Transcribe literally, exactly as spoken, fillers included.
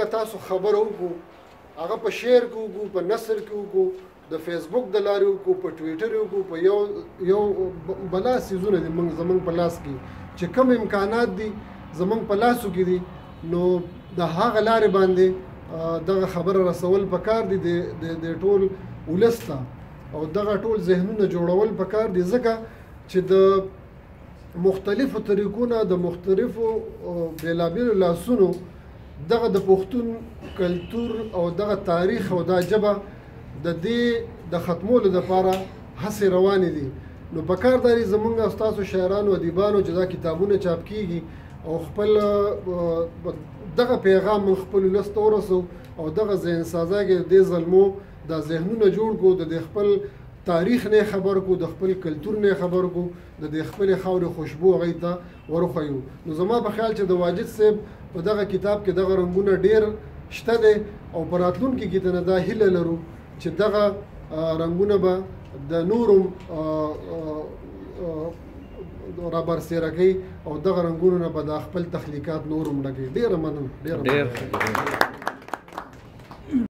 موږ تاسو خبره وکړو هغه په شیر کې وکړو په نثر کې وکړو د فیسبوک د لارې وکړو په ټویټر وکړو په یو یو بلا څیزونه دي موږ زموږ په لاس کې چې کوم امکانات دي زموږ په لاسو کې دي نو د هغه لارې باندې دغه خبره رسول پکار دي د ټول ولس ته او دغه ټول ذهنونه جوړول پکار دي ځکه چې د مختلفو طریقو نه د مختلفو بېلابېلو لاسونو دغه د پښتون کلتور او دغه تاریخ او دا ژبه د دې د ختمولو دپاره هڅې روانې دي نو پکار دا دی زموږ ستاسو شاعرانو ادیبانو چې دا کتابونه چاپ کیږي او خپل دغه پیغام من خپل ولس ته ورسو او دغه ذهن سازه کې د دې ظلمو دا ذهنونه جوړ کړو د خپل تاریخ نه خبر کو د خپل کلتور نه خبر کو د خپل خاورې خوشبو هغې ته ورخویو نو زما په خیال چې د واجد صاحب په دغه کتاب کې دغه رنګونه ډېر شته دی او په راتلونکي کې نه دا هیله لرو چې دغه رنګونه به د نورو رابرسېره کوي او دغه رنګونو نه به د خپل تخلیقات نور هم لګوي ډېره مننه ډېره